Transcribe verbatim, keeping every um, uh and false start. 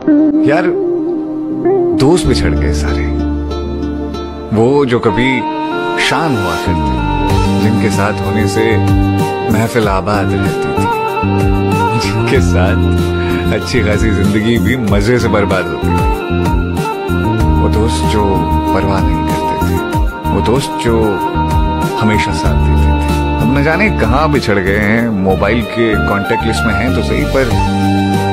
यार दोस्त बिछड़ गए सारे, वो जो कभी शान हुआ करते, जिनके साथ होने से महफिल आबाद रहती थी, जिनके साथ अच्छी खासी जिंदगी भी मजे से बर्बाद होती थी। वो दोस्त जो परवाह नहीं करते थे, वो दोस्त जो हमेशा साथ देते थे। अब न जाने कहाँ बिछड़ गए हैं, मोबाइल के कांटेक्ट लिस्ट में हैं तो सही, पर